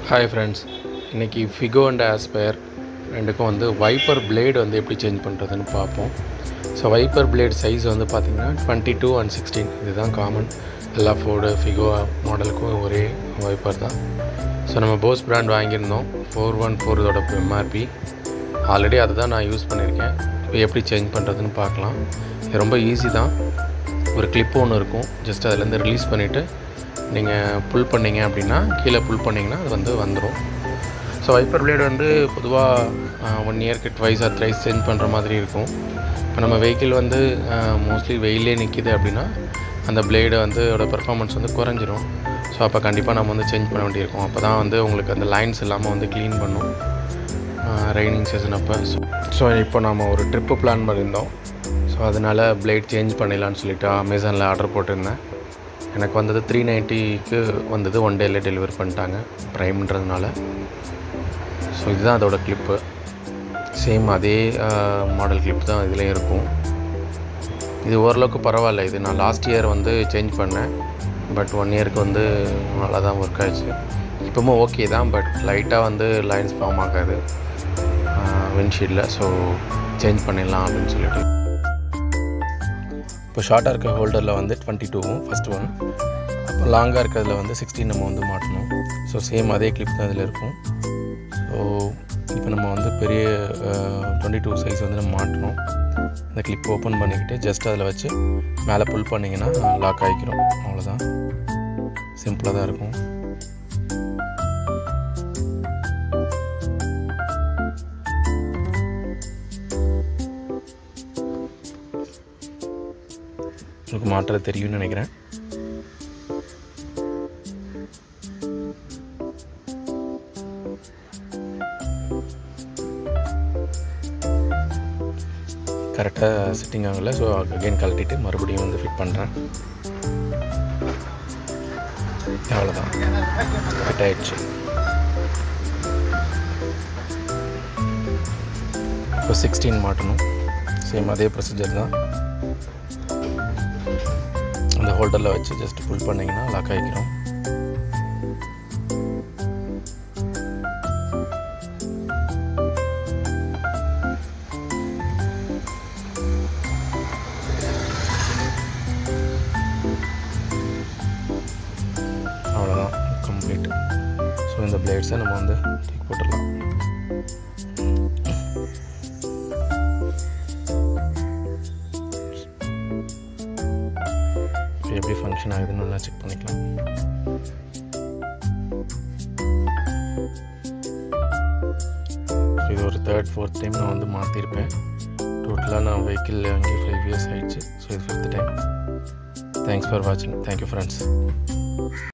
Hi friends, இன்றைக்கி Figo and Aspire ரெண்டுக்கும் வந்து வைப்பர் பிளேடு வந்து எப்படி சேஞ்ச் பண்ணுறதுன்னு பார்ப்போம். ஸோ வைப்பர் பிளேட் சைஸ் வந்து பார்த்திங்கன்னா 22 and 16 இதுதான் காமன். எல்லா ஃபோர்டு ஃபிகோ மாடலுக்கும் ஒரே வைப்பர் தான். ஸோ நம்ம போஸ் பிராண்ட் வாங்கியிருந்தோம் 414 இதோட எம்ஆர்பி. ஆல்ரெடி அதை தான் நான் யூஸ் பண்ணியிருக்கேன். இப்போ எப்படி சேஞ்ச் பண்ணுறதுன்னு பார்க்கலாம். இது ரொம்ப ஈஸி தான். ஒரு கிளிப்பு ஒன்று இருக்கும், ஜஸ்ட் அதிலேருந்து ரிலீஸ் பண்ணிவிட்டு நீங்கள் புல் பண்ணிங்க அப்படின்னா, கீழே புல் பண்ணிங்கன்னா அது வந்து வந்துடும். ஸோ வைப்பர் பிளேடு வந்து பொதுவாக 1 இயர்க்கு ட்வைஸ் ஆர் த்ரைஸ் சேஞ்ச் பண்ணுற மாதிரி இருக்கும். இப்போ நம்ம வெஹிக்கிள் வந்து மோஸ்ட்லி வெயிலே நிற்கிது அப்படின்னா அந்த பிளேடு வந்து அதோட பெர்ஃபார்மன்ஸ் வந்து குறைஞ்சிரும். ஸோ அப்போ கண்டிப்பாக நம்ம வந்து சேஞ்ச் பண்ண வேண்டியிருக்கும். அப்போ தான் வந்து உங்களுக்கு அந்த லைன்ஸ் இல்லாமல் வந்து க்ளீன் பண்ணும் ரெய்னிங் சீசன் அப்போ. ஸோ இப்போ நம்ம ஒரு ட்ரிப்பு பிளான் பண்ணியிருந்தோம். ஸோ அதனால் பிளேட் சேஞ்ச் பண்ணிடலான்னு சொல்லிவிட்டு அமேசானில் ஆர்டர் போட்டிருந்தேன். எனக்கு வந்தது 390க்கு வந்தது. 1 டேயில் டெலிவரி பண்ணிட்டாங்க ப்ரைம்ன்றதுனால. ஸோ இதுதான் அதோடய கிளிப்பு. சேம் அதே மாடல் கிளிப் தான் இதுலேயும் இருக்கும். இது ஓரளவுக்கு பரவாயில்ல. இது நான் லாஸ்ட் இயர் வந்து சேஞ்ச் பண்ணேன். பட் 1 இயருக்கு வந்து நல்லா தான் ஒர்க் ஆச்சு. இப்போவும் ஓகே தான், பட் லைட்டாக வந்து லைன்ஸ் ஃபார்ம் ஆகாது விண்ட்ஷீல்டில். ஸோ சேஞ்ச் பண்ணிடலாம் அப்படின்னு சொல்லிட்டு இப்போ ஷார்ட்டாக இருக்க ஹோல்டரில் வந்து 22 ஃபஸ்ட் ஒன். அப்போ லாங்காக இருக்கிறதுல வந்து 16 நம்ம வந்து மாட்டணும். ஸோ சேம் அதே கிளிப் தான் இதில் இருக்கும். ஸோ இப்போ நம்ம வந்து பெரிய 22 சைஸ் வந்து நம்ம மாட்டணும். இந்த கிளிப் ஓப்பன் பண்ணிக்கிட்டு ஜஸ்ட் அதில் வச்சு மேலே புல் பண்ணிங்கன்னா லாக் ஆகிக்கிறோம். அவ்வளோதான், சிம்பிளாக தான் இருக்கும். உங்களுக்கு மாற்ற தெரியும்னு நினைக்கிறேன். கரெக்டாக செட்டிங் ஆகலை. ஸோ அகைன் கழட்டிட்டு மறுபடியும் வந்து ஃபிட் பண்ணுறேன். அவ்வளோதான், ஃபிட் ஆகிடுச்சு. இப்போ 16 மாட்டணும். சேம் அதே ப்ரொசீஜர் தான். அந்த ஹோல்டரில் வச்சு ஜஸ்ட் புல் பண்ணிங்கன்னா லாக் ஆகிக்கிறோம். அவ்வளோதான், கம்ப்ளீட். ஸோ இந்த பிளேட்ஸை நம்ம வந்து தூக்கி போட்டுடலாம். எப்படி ஃபங்க்ஷன் ஆகுதுன்னு நல்லா செக் பண்ணிக்கலாம். இது ஒரு 3rd 4th டைம் நான் வந்து மாற்றிருப்பேன். டோட்டலாக நான் வெஹிக்கிள் அங்கே 5 இயர்ஸ் ஆகிடுச்சு. ஸோ இது 5th டைம். தேங்க்ஸ் ஃபார் வாட்சிங். Thank you friends.